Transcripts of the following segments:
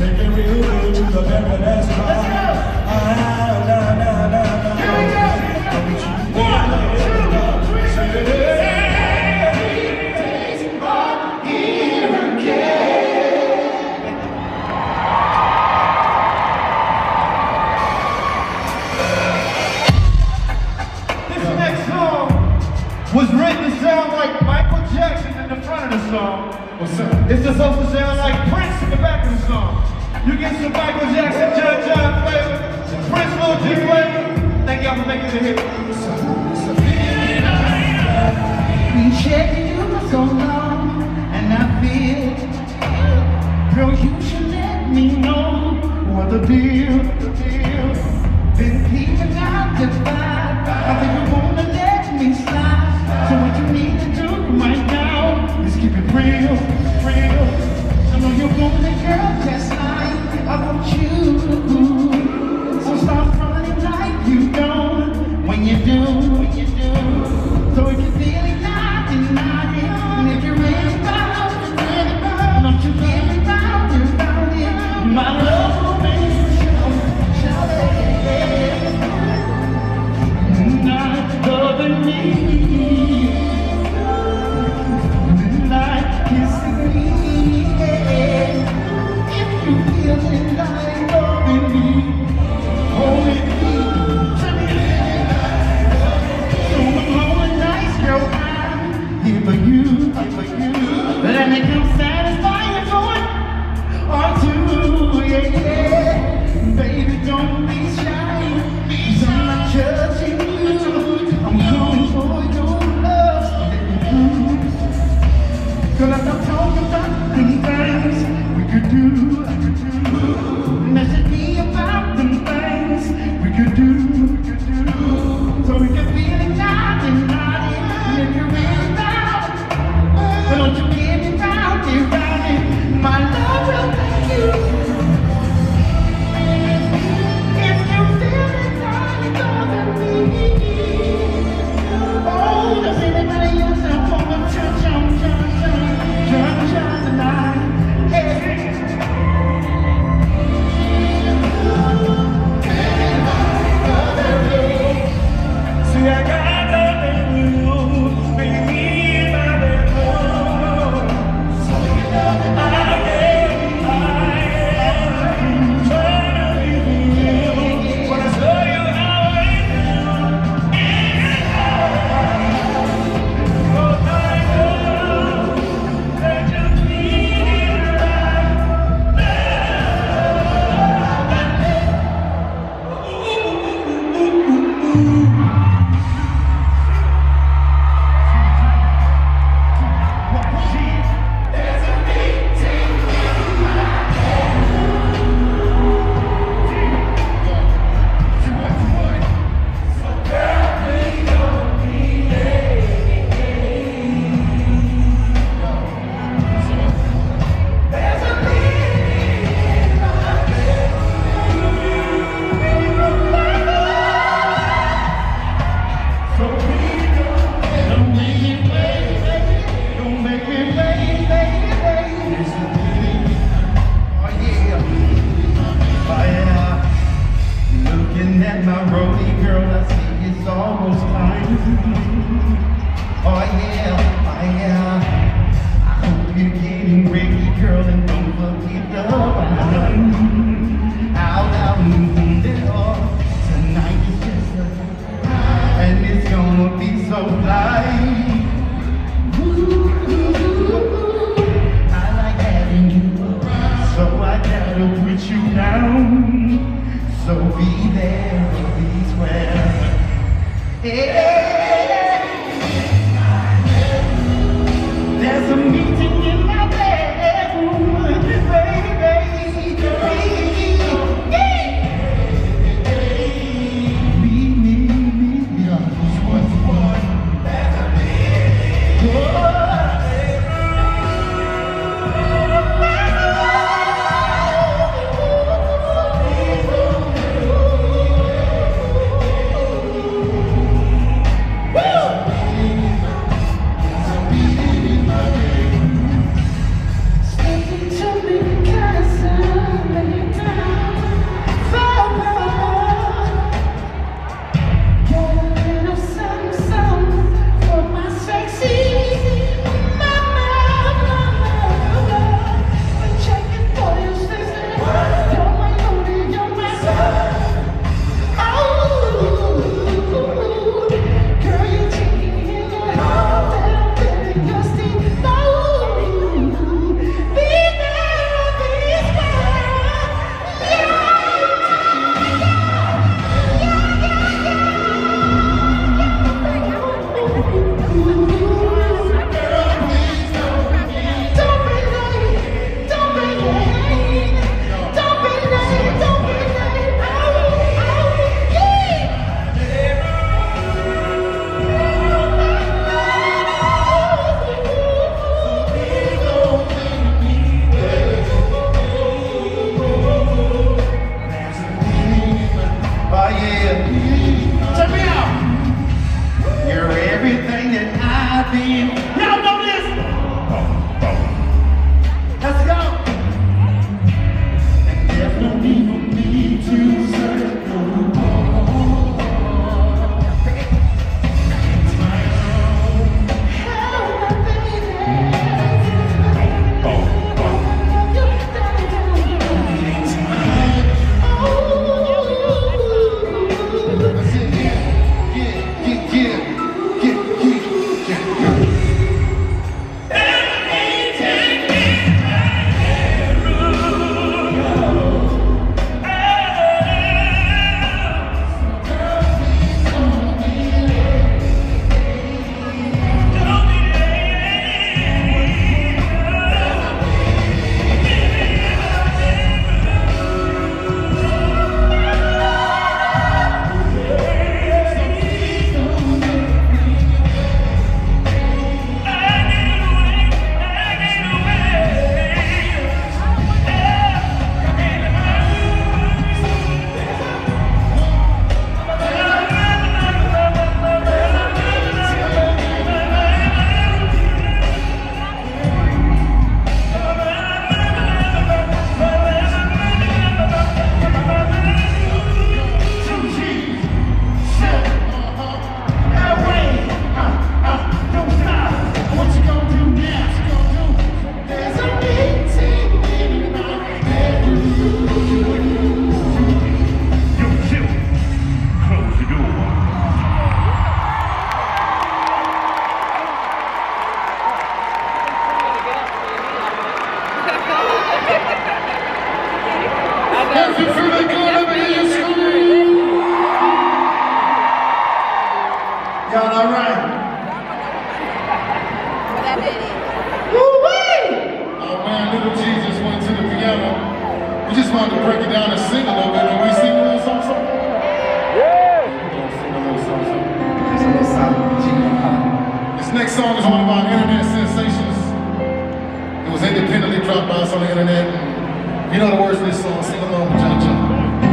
Make it real to the very last time. Was written to sound like Michael Jackson in the front of the song. It's supposed to sound like Prince in the back of the song. You get some Michael Jackson, John flavor, Prince Lil G flavor. Thank y'all for making it a hit. Been checking you for so long, and I feel, girl, you should let me know what the deal. Been keeping out the vibe. I think you wanna let me slide. So what you need to do right now is keep it real. I know you want it, girl, just like I want you. So stop running like you don't. When you do. So if you're feeling naughty, and if you're really about it, don't you get me about it. My love will make you shout it. Not loving me. Let me come satisfy you for it or two, yeah. Baby, don't be shy, 'cause I'm not judging you. I'm coming for your love, so let me through. Girl, I'm not talking about them things we could do. Message me about them things we could do. So we can feel it naughty, and if you're really about it, don't you get me round it. My love will make you. If you feel it, darling, over me. Oh, does anybody else have on the church tonight? Hey. See, I got nothing new, baby, my bedroom. So you know I am trying to be you. When I show you how I feel, oh my God, that you feel right. At my roadie, girl, I see it's almost time. Oh yeah. I hope you're getting ready, girl, and don't forget the wine. Out there, tonight is just and it's gonna be so light. I like having you, so I gotta put you down. So be there, be square. There's a meeting in my bedroom, baby. If you feel it good, let me hear you scream. Y'all all right? Oh man, little Jesus went to the piano. We just wanted to break it down and sing a little bit. Can we sing a little something? Yeah! We're gonna sing a little something. Just a little something. This next song is one of our internet sensations. It was independently dropped by us on the internet. If you know the words of this song, sing along with John John.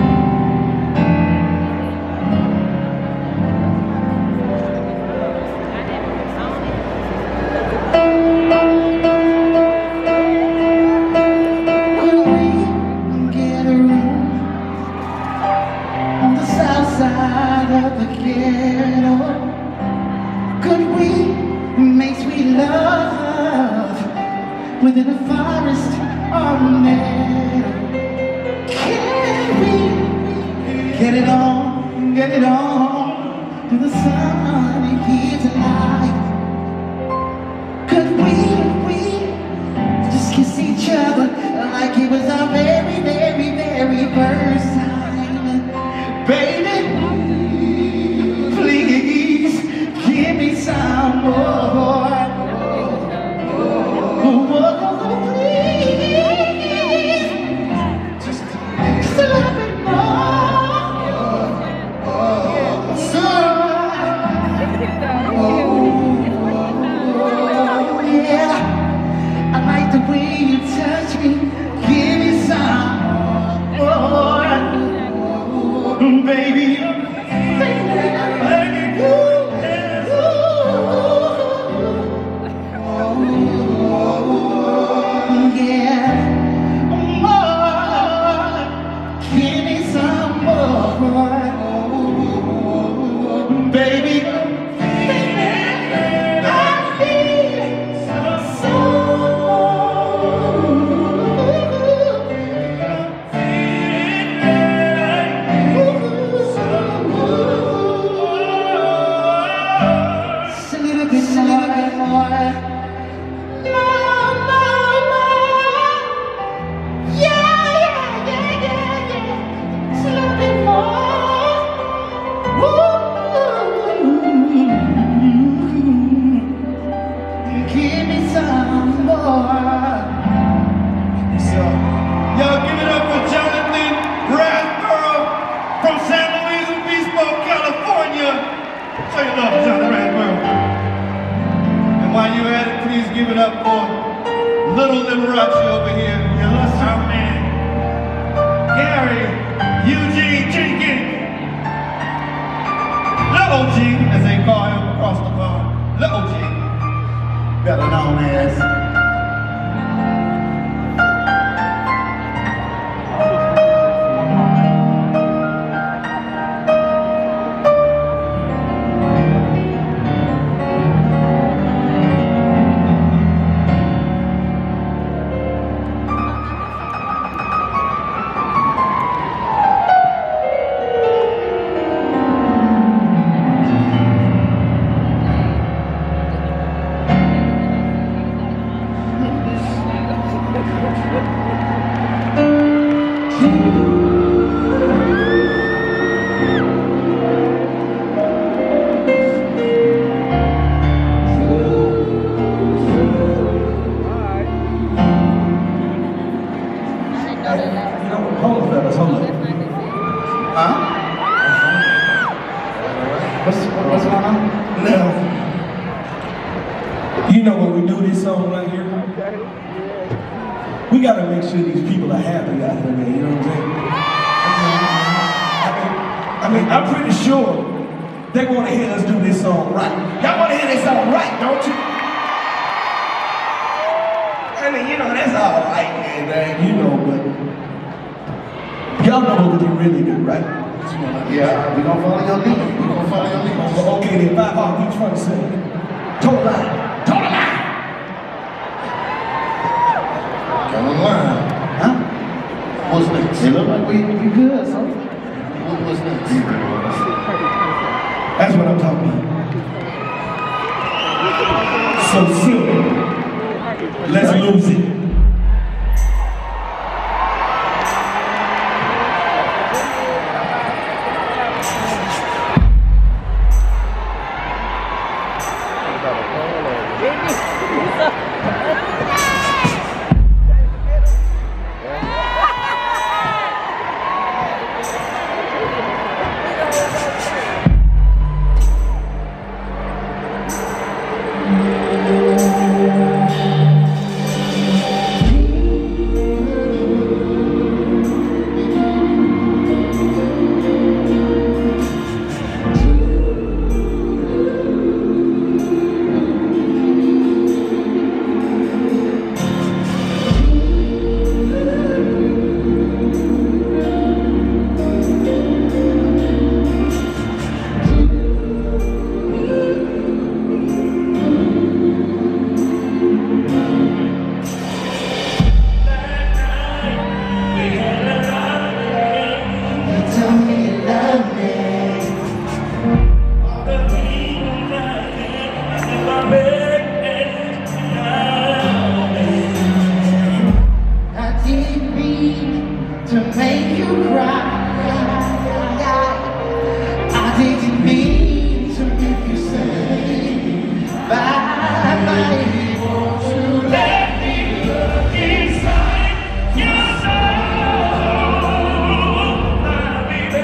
Within a forest or a meadow, can we get it on to the sun and here tonight? Could we just kiss each other like it was our very, very, very first time? Baby, please give me some more. Baby, give it up for Little Liberace over here. Our man, Gary Eugene Jenkins. Little G, as they call him across the pond. Little G, better known as. What's going on? Now, you know when we do this song right here, we gotta make sure these people are happy out here, man, you know what I'm saying? I'm pretty sure they wanna hear us do this song right. Y'all wanna hear this song right, don't you? I mean, you know, that's all right, man, you know, but y'all know what we do really good, right? Yeah, we gonna follow your lead. We gonna follow your lead. Okay, then 5 heart each one sing. Total line. Total line. Total line. Huh? What's next? It look like we good, so. What's next? That's what I'm talking about. So simple. Let's lose it. make you cry. I didn't mean to make you say bye-bye. Won't you let me look inside your soul, my baby?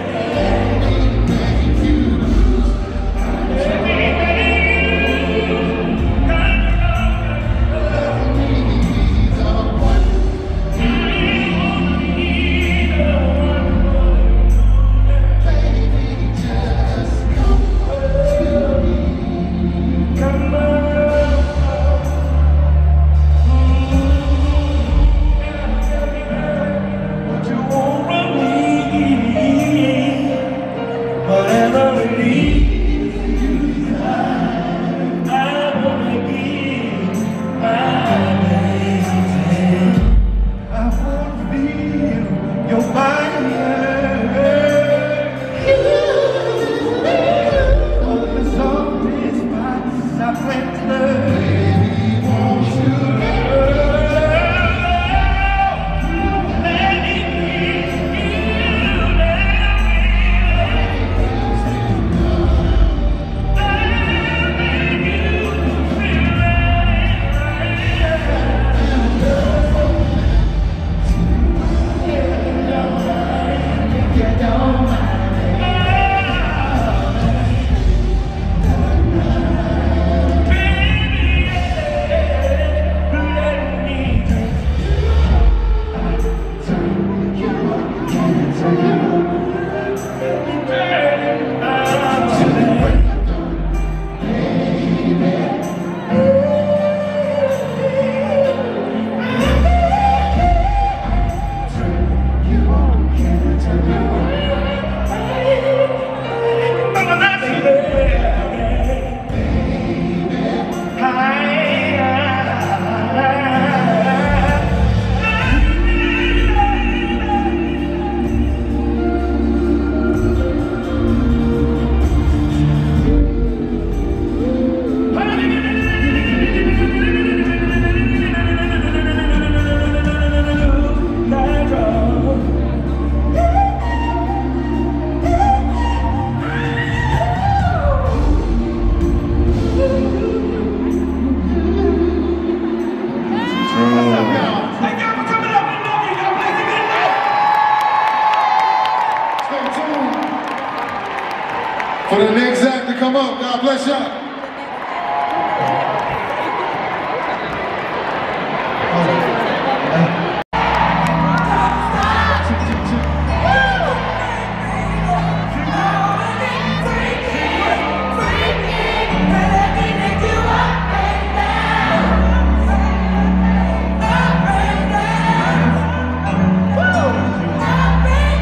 For the next act to come up, God bless y'all.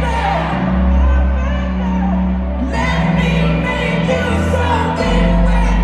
Let me make you something.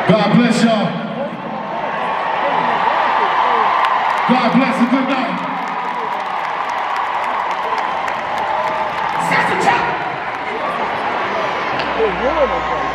God bless y'all. God bless and good night. That's a